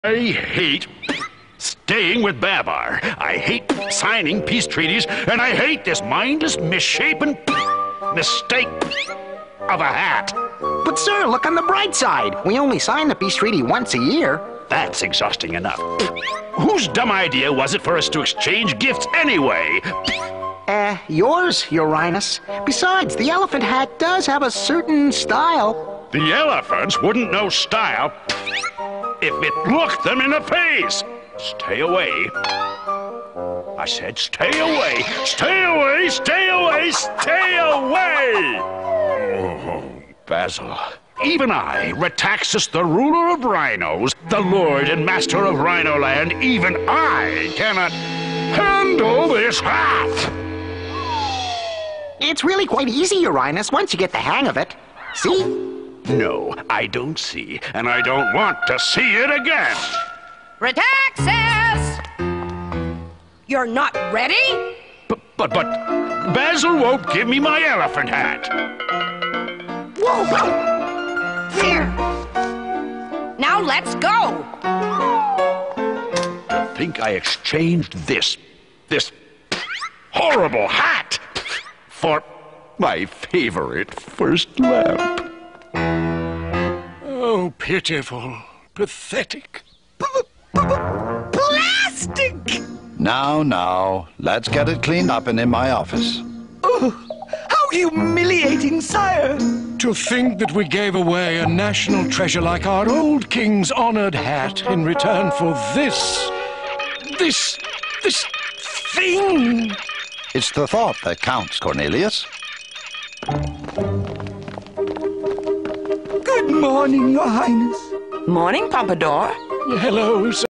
I hate staying with Babar. I hate signing peace treaties, and I hate this mindless, misshapen mistake of a hat. But sir, look on the bright side. We only sign the peace treaty once a year. That's exhausting enough. Whose dumb idea was it for us to exchange gifts anyway? Yours, Your Highness. Besides, the elephant hat does have a certain style. The elephants wouldn't know style if it looked them in the face. Stay away. I said stay away. Stay away, stay away, stay away! Oh, Basil. Even I, Rhetaxis, the ruler of rhinos, the lord and master of Rhinoland, even I cannot handle this hat! It's really quite easy, Your Highness, once you get the hang of it. See? No, I don't see, and I don't want to see it again. Rhetaxis! You're not ready? But Basil won't give me my elephant hat. Whoa! There! Now let's go! To think I exchanged this horrible hat for my favorite first lamp. Oh, pitiful, pathetic. Plastic! Now, let's get it cleaned up and in my office. Oh, how humiliating, sire! To think that we gave away a national treasure like our old king's honored hat in return for this thing! It's the thought that counts, Cornelius. Good morning, Your Highness. Morning, Pompadour. Hello, sir.